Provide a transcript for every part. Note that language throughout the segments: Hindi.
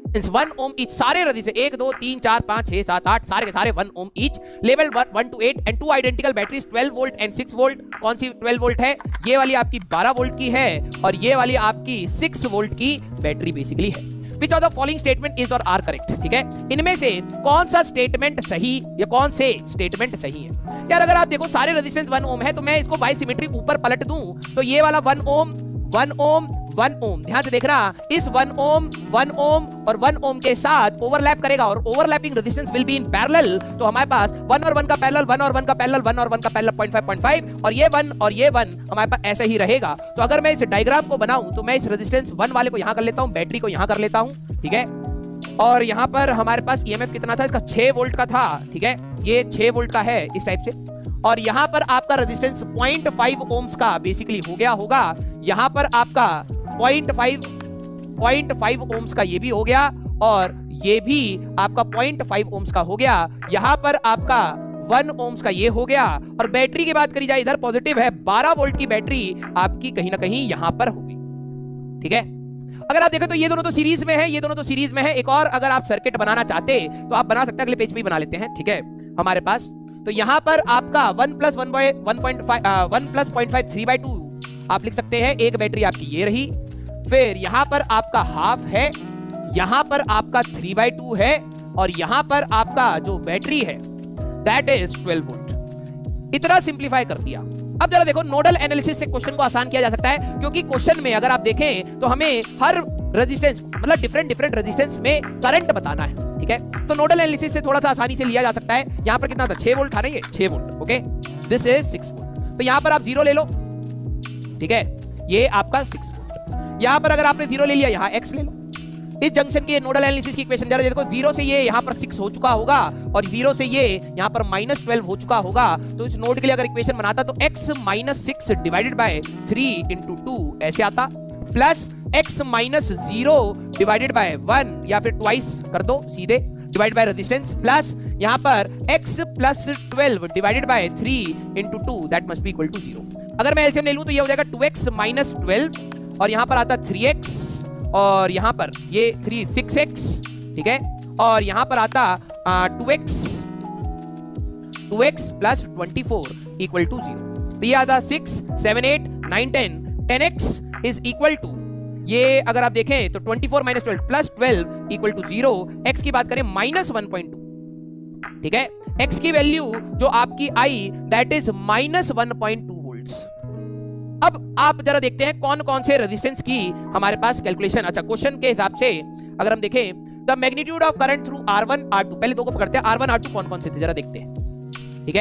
1 ohm each, सारे रेजिस्टेंस 1 2 3 4 5 6 7 8 सारे के सारे 1 ohm each, level 1 to 8 and 2 identical batteries 12 volt and 6 volt. कौन सी 12 वोल्ट है? ये वाली आपकी 12 वोल्ट की है और ये वाली आपकी 6 वोल्ट की बैटरी बेसिकली है। Which of the following statement is or are correct? ठीक है, इनमें से कौन सा स्टेटमेंट सही या कौन से स्टेटमेंट सही है? यार अगर आप देखो सारे रेजिस्टेंस 1 ओम है तो मैं इसको बाय सिमेट्री ऊपर पलट दूं तो ये वाला 1 ओम 1 ओम 1 ओम, ध्यान से देखना, इस 1 ओम और 1 ओम के साथ ओवरलैप करेगा और overlapping resistance will be in parallel. तो हमारे पास 1 और 1 का पैरेलल, 1 और 1 का पैरेलल, 1 और 1 का पैरेलल 0.5 और ये 1 और ये 1 हमारे पास ऐसे ही रहेगा। तो अगर मैं इस डायग्राम को बनाऊं तो मैं इस रेजिस्टेंस 1 वाले को यहां कर लेता हूं, बैटरी को यहां कर लेता हूं, ठीक है। और यहां पर हमारे पास ईएमएफ कितना था? इसका 6 वोल्ट का था, ठीक है, ये 6 वोल्ट का है इस टाइप से। और यहां पर आपका रेजिस्टेंस 0.5 ओम्स का बेसिकली हो गया होगा, यहां पर आपका 0.5 ओम्स का ये भी हो गया और ये भी आपका 0.5 ओम्स का हो गया, यहां पर आपका 1 ओम्स का ये हो गया। और बैटरी की बात करी जाए, इधर पॉजिटिव है, 12 वोल्ट की बैटरी आपकी कहीं ना कहीं यहां पर होगी, ठीक है। अगर आप देखें तो ये दोनों तो सीरीज में है, ये दोनों तो सीरीज में है। एक और अगर आप सर्किट बनाना चाहते तो आप बना सकते हैं, अगले पेज पे बना लेते हैं, ठीक है। हमारे पास तो यहां पर आपका 1 + 0.5 3/2 आप लिख सकते हैं। एक बैटरी आपकी ये रही, फिर यहां पर आपका हाफ है, यहां पर आपका 3/2 है और यहां पर आपका जो बैटरी है दैट इज 12 वोल्ट। इतना सिंप्लीफाई कर दिया। अब जरा देखो, नोडल एनालिसिस से क्वेश्चन को आसान किया जा सकता है, क्योंकि क्वेश्चन में अगर आप देखें तो हमें हर रेजिस्टेंस मतलब डिफरेंट रेजिस्टेंस में करंट बताना है, ठीक है। तो नोडल एनालिसिस से थोड़ा सा आसानी से लिया जा सकता है। यहां पर कितना था? 6 वोल्ट था ना, ये 6 volt, okay, this is 6 volt. तो यहां पर आप 0 ले लो, ठीक है, ये आपका 6 वोल्ट। यहां पर अगर आपने 0 ले लिया, यहां x ले लो। इस जंक्शन की नोडल एनालिसिस की इक्वेशन जरा देखो, 0 से ये यहां पर 6 हो चुका होगा और 0 से ये यहां पर -12 हो चुका होगा। तो इस नोड के लिए अगर इक्वेशन बनाता तो x - 6 डिवाइडेड बाय 3 × 2 ऐसे आता, प्लस x - 0 डिवाइडेड बाय 1 या फिर ट्वाइस कर दो सीधे, डिवाइड बाय रेजिस्टेंस, प्लस यहां पर x + 12 divided by 3 × 2 that must be equal to 0। अगर मैं एलसीएम ले लूं तो ये हो जाएगा 2x - 12 और यहां पर आता 3x और यहां पर ये 6x, ठीक है, और यहां पर आता 2x + 24 इक्वल टू 0। तो ये आता 6 7 8 9 10 10x इज इक्वल टू, ये अगर आप देखें तो 24 - 12 + 12 इक्वल टू 0। x की बात करें -1.2, ठीक है, x की वैल्यू जो आपकी आई दैट इज -1.2 वोल्ट्स। अब आप जरा देखते हैं कौन कौन से रेजिस्टेंस की हमारे पास कैलकुलेशन। अच्छा, क्वेश्चन के हिसाब से अगर हम देखें the magnitude of current through R1 R2, पहले दो को पकड़ते हैं, R1 R2 कौन कौन से थे जरा देखते हैं, ठीक है।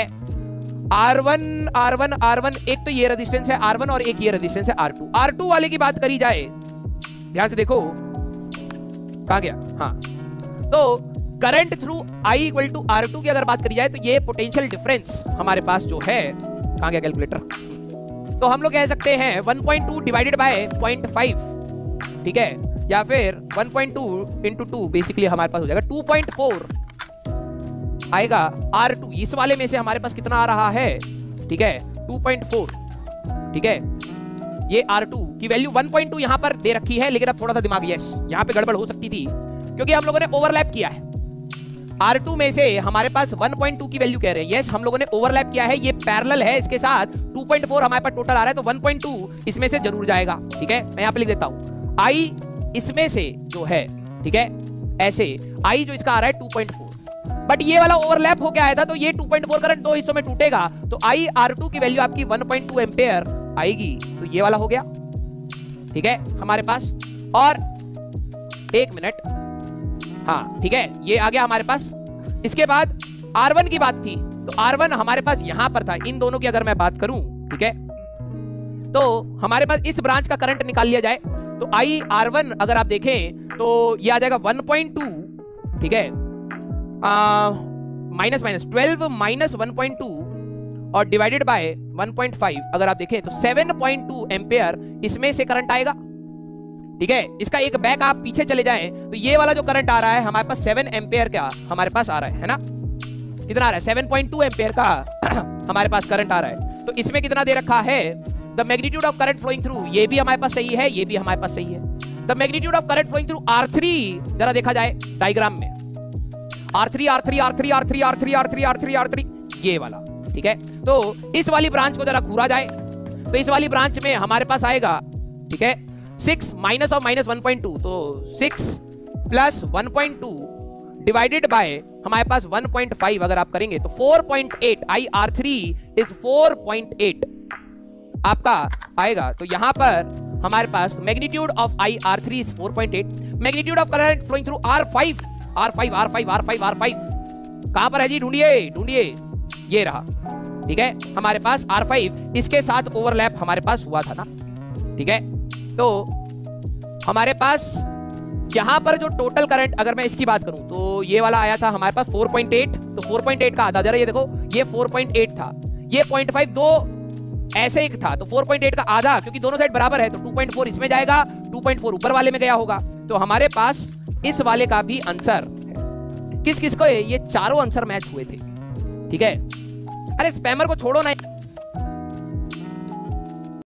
R1 एक तो ये रेजिस्टेंस है R1 और एक ये रेजिस्टेंस है R2। R2 वाले की बात करी जाए, ध्यान से देखो कहां गया, हाँ, तो करंट थ्रू I = R2 की अगर बात करी जाए तो ये पोटेंशियल डिफरेंस हमारे पास जो है, कहां गया कैलकुलेटर, तो हम लोग कह सकते हैं 1.2 डिवाइडेड बाय 0.5, ठीक है, या फिर 1.2 × 2 बेसिकली हमारे पास हो जाएगा 2.4 आएगा R2। इस वाले में से हमारे पास कितना आ रहा है, ठीक है, 2.4, ठीक है। ये R2 की वैल्यू 1.2 यहां पर दे रखी है, लेकिन अब थोड़ा सा दिमाग, यस, यहां पे गड़बड़ हो सकती थी क्योंकि हम लोगों ने ओवरलैप किया है। R2 में से हमारे पास 1.2 की वैल्यू कह रहे हैं, यस, हम लोगों ने ओवरलैप किया है, ये पैरेलल है इसके साथ, 2.4 हमारे पास टोटल आ रहा है, तो 1.2 इसमें से जरूर जाएगा, ठीक है। मैं यहां पे लिख देता हूं I इसमें से जो है, ठीक है, ऐसे I जो इसका आ रहा है 2.4, बट ये वाला ओवरलैप हो के आया था, तो ये 2.4 करंट दो हिस्सों में टूटेगा, तो I R2 की वैल्यू आपकी 1.2 एम्पेयर आएगी, तो ये वाला हो गया, ठीक है हमारे पास। और एक मिनट, हाँ, ठीक है, ये आ गया हमारे पास। इसके बाद R1 की बात थी, तो R1 हमारे पास यहां पर था। इन दोनों की अगर मैं बात करूं, ठीक है, तो हमारे पास इस ब्रांच का करंट निकाल लिया जाए तो I R1 अगर आप देखें तो ये आ जाएगा 1.2, ठीक है, -12 - 1.2 और डिवाइडेड बाय 1.5 अगर आप देखें तो 7.2 एम्पेयर इसमें से करंट आएगा, ठीक है। इसका एक बैक आप पीछे चले जाएं तो ये वाला जो करंट आ रहा है हमारे पास 7 एम्पेयर का हमारे पास आ रहा है ना, कितना आ रहा है, 7.2 एम्पेयर का हमारे पास करंट आ रहा है। तो इसमें कितना दे रखा है, the magnitude of current flowing through, ये भी हमारे पास सही है, ये भी हमारे पास सही है। The magnitude of current flowing through R3, जरा देखा जाए डायग्राम में, R3 R3 R3 R3 R3 R3 R3 R3 ये वाला, ठीक है। तो इस वाली ब्रांच को जरा घूरा जाए तो इस वाली ब्रांच में हमारे पास आएगा, ठीक है, 6 माइनस ऑफ माइनस 1.2, तो 6 प्लस 1.2 डिवाइडेड बाय हमारे पास 1.5 अगर आप करेंगे तो 4.8, IR3 इज 4.8 आपका आएगा। तो यहां पर हमारे पास magnitude of IR3 is 4.8, magnitude of current flowing through R5 R5 R5 R5 R5 कहां पर है जी, ढूंढिए ढूंढिए, ये रहा, ठीक है। हमारे पास R5 इसके साथ ओवरलैप हमारे पास हुआ था ना, ठीक है। तो हमारे पास यहां पर जो टोटल करंट, अगर मैं इसकी बात करूं तो ये वाला आया था हमारे पास 4.8, तो 4.8 का आधा, जरा ये देखो, ये 4.8 था, ये 0.5 दो ऐसे एक था, तो 4.8 का आधा, क्योंकि दोनों साइड बराबर है तो 2.4 इसमें जाएगा, 2.4 ऊपर वाले में गया होगा। तो हमारे पास इस वाले का भी आंसर किस किस को है, ये चारों आंसर मैच हुए थे, ठीक है। अरे स्पैमर को छोड़ो ना।